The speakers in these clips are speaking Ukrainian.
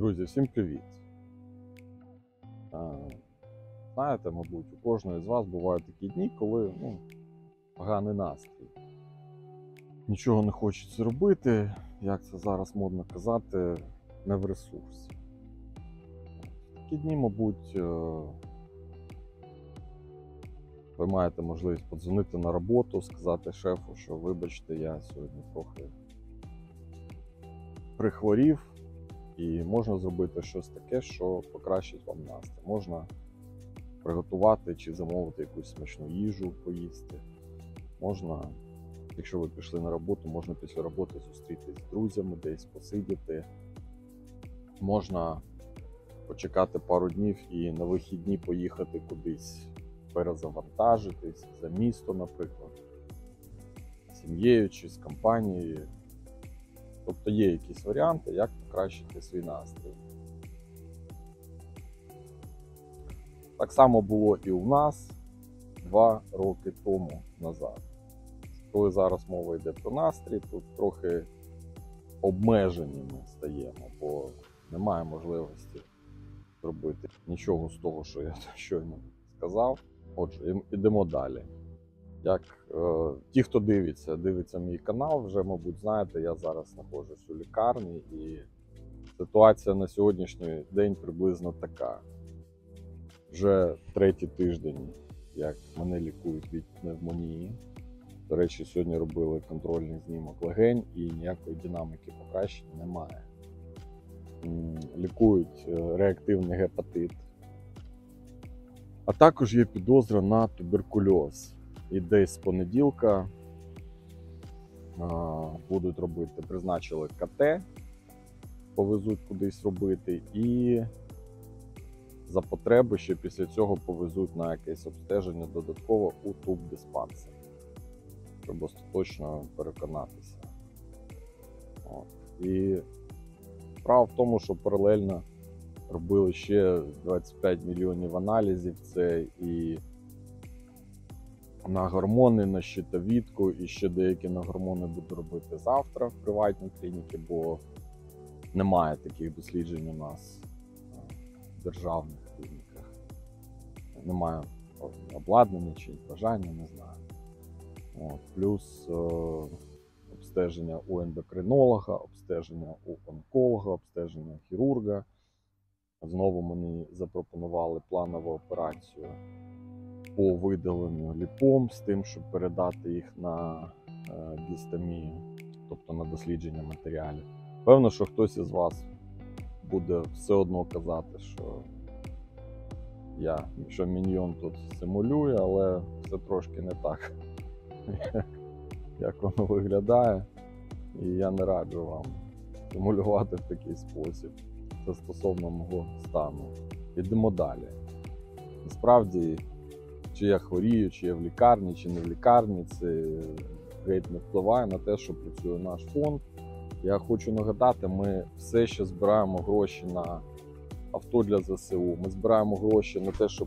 Друзі, всім привіт! Знаєте, мабуть, у кожного з вас бувають такі дні, коли поганий настрій. Нічого не хочеться робити, як це зараз модно казати, не в ресурсі. В такі дні, мабуть, ви маєте можливість подзвонити на роботу, сказати шефу, що вибачте, я сьогодні трохи прихворів. І можна зробити щось таке, що покращить вам настрій. Можна приготувати чи замовити якусь смачну їжу поїсти. Можна, якщо ви пішли на роботу, можна після роботи зустрітися з друзями, десь посидіти. Можна почекати пару днів і на вихідні поїхати кудись перезавантажитись, за місто, наприклад, з сім'єю чи з компанією. Тобто є якісь варіанти, як покращити свій настрій. Так само було і у нас 2 роки тому назад. Коли зараз мова йде про настрій, тут трохи обмежені ми стаємо, бо немає можливості зробити нічого з того, що я щойно сказав. Отже, йдемо далі. Як ті, хто дивиться мій канал, вже, мабуть, знаєте, я зараз знаходжусь у лікарні, і ситуація на сьогоднішній день приблизно така. Вже 3-й тиждень, як мене лікують від пневмонії. До речі, сьогодні робили контрольний знімок легень і ніякої динаміки покращення немає. Лікують реактивний гепатит. А також є підозра на туберкульоз. І десь з понеділка будуть робити, призначили КТ, повезуть кудись робити, і за потреби ще після цього повезуть на якесь обстеження додатково у тубдиспансер, щоб остаточно переконатися. І справа в тому, що паралельно робили ще 25 мільйонів аналізів, це і на гормони, на щитовідку, і ще деякі на гормони буду робити завтра в приватній клініці, бо немає таких досліджень у нас в державних клініках. Немає обладнання чи бажання, не знаю. Плюс обстеження у ендокринолога, обстеження у онколога, обстеження у хірурга. Знову мені запропонували планову операцію по видаленню ліпом з тим, щоб передати їх на гістомію, тобто на дослідження матеріалів. Певно, що хтось із вас буде все одно казати, що міньйон тут симулює, але це трошки не так, як воно виглядає. І я не раджу вам симулювати в такий спосіб. Це стосовно мого стану. Йдемо далі. Насправді, чи я хворію, чи я в лікарні, чи не в лікарні, це геть не впливає на те, що працює наш фонд. Я хочу нагадати, ми все ще збираємо гроші на авто для ЗСУ. Ми збираємо гроші на те, щоб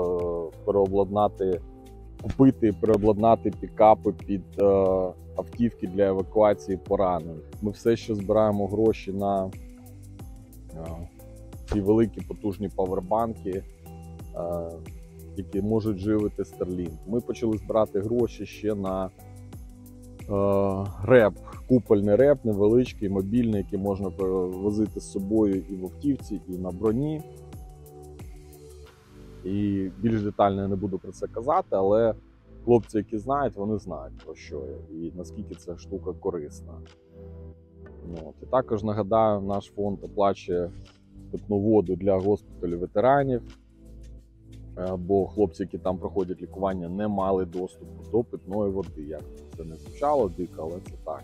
купити і переобладнати пікапи під автівки для евакуації поранених. Ми все ще збираємо гроші на ці великі потужні павербанки, які можуть живити Starlink. Ми почали збирати гроші ще на реп, купольний реп, невеличкий, мобільний, який можна возити з собою і в автівці, і на броні. І більш детально я не буду про це казати, але хлопці, які знають, вони знають, про що я і наскільки ця штука корисна. І також нагадаю, наш фонд оплачує питну воду для госпіталю ветеранів, бо хлопці, які там проходять лікування, не мали доступу до питної води. Як це не звучало дико, але це так.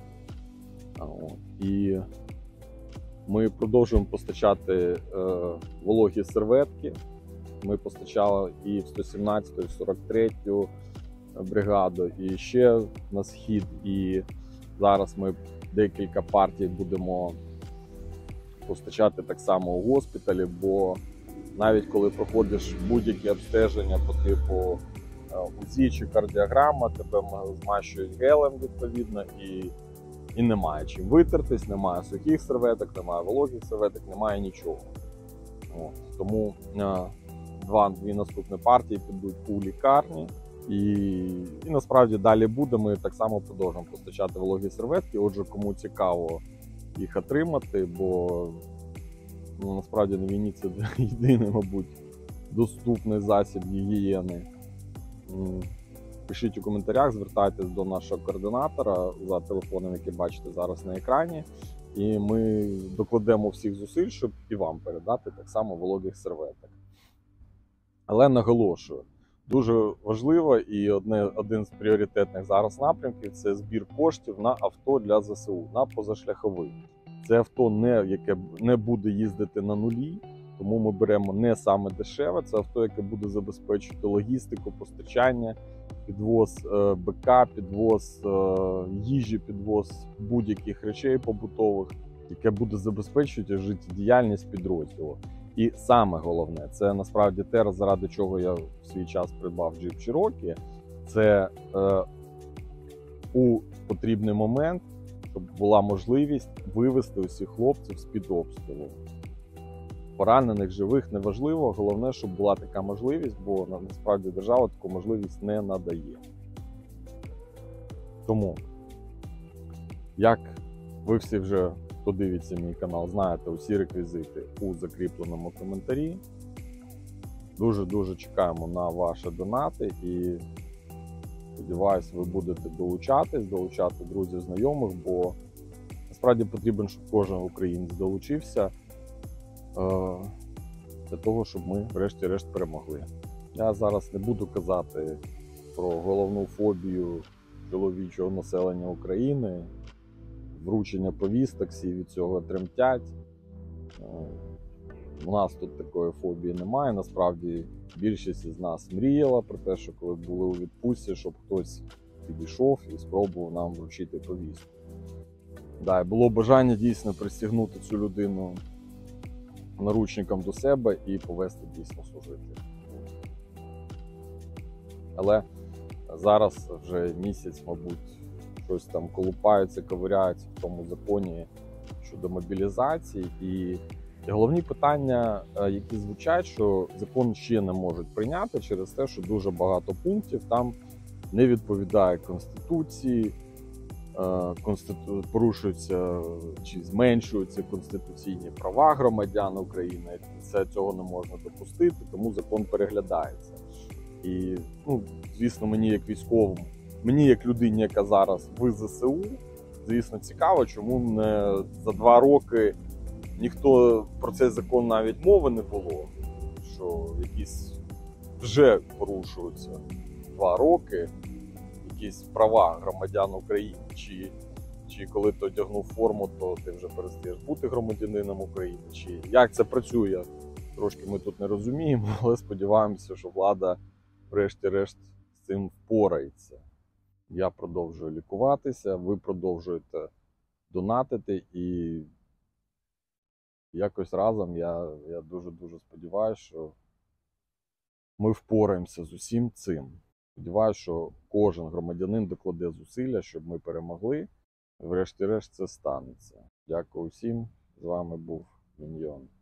І ми продовжуємо постачати вологі серветки. Ми постачали і в 117-ю, і в 43-ю бригаду, і ще на схід. І зараз ми декілька партій будемо постачати так само у госпіталі, бо навіть коли проходиш будь-які обстеження по типу УЗІ чи кардіограма, тебе змащують гелем відповідно, і і немає чим витертись, немає сухих серветок, немає вологих серветок, немає нічого. От. Тому дві наступні партії підуть у лікарні. І насправді далі буде. Ми так само продовжуємо постачати вологі серветки. Отже, кому цікаво їх отримати, бо насправді на війні це єдиний, мабуть, доступний засіб гігієни. Пишіть у коментарях, звертайтесь до нашого координатора за телефоном, який бачите зараз на екрані. І ми докладемо всіх зусиль, щоб і вам передати так само вологих серветок. Але наголошую, дуже важливо і один з пріоритетних зараз напрямків – це збір коштів на авто для ЗСУ, на позашляховик. Це авто, яке не буде їздити на нулі, тому ми беремо не саме дешеве, це авто, яке буде забезпечувати логістику, постачання, підвоз БК, підвоз їжі, підвоз будь-яких речей побутових, яке буде забезпечувати життєдіяльність підрозділу. І саме головне, це насправді те, заради чого я в свій час придбав Jeep Cherokee, це у потрібний момент, щоб була можливість вивезти усіх хлопців з-під обстрілу. Поранених, живих, неважливо, головне, щоб була така можливість, бо насправді держава таку можливість не надає. Тому, як ви всі вже, хто дивиться мій канал, знаєте усі реквізити у закріпленому коментарі. Дуже-дуже чекаємо на ваші донати і сподіваюся, ви будете долучати друзів, знайомих, бо насправді потрібен, щоб кожен українець долучився для того, щоб ми врешті-решт перемогли. Я зараз не буду казати про головну фобію чоловічого населення України, вручення повісток, всі від цього тремтять. У нас тут такої фобії немає. Насправді більшість із нас мріяла про те, що коли були у відпустці, щоб хтось підійшов і спробував нам вручити повістку. Да, і було бажання дійсно пристягнути цю людину наручником до себе і повести дійсно служити. Але зараз вже місяць, мабуть, щось там колупається, ковиряється в тому законі щодо мобілізації. І головні питання, які звучать, що закон ще не можуть прийняти через те, що дуже багато пунктів там не відповідає Конституції, порушуються чи зменшуються конституційні права громадян України. Цього не можна допустити, тому закон переглядається. І, звісно, мені як військовому, мені як людині, яка зараз в ЗСУ, звісно, цікаво, чому не за 2 роки ніхто про цей закон навіть мови не було, що якісь вже порушуються 2 роки, якісь права громадян України, чи коли ти одягнув форму, то ти вже перестаєш бути громадянином України, чи як це працює, трошки ми тут не розуміємо, але сподіваємося, що влада врешті-решт з цим впорається. Я продовжую лікуватися, ви продовжуєте донатити і якось разом я дуже-дуже сподіваюся, що ми впораємося з усім цим. Сподіваюся, що кожен громадянин докладе зусилля, щоб ми перемогли. Врешті-решт це станеться. Дякую всім. З вами був Міньйон.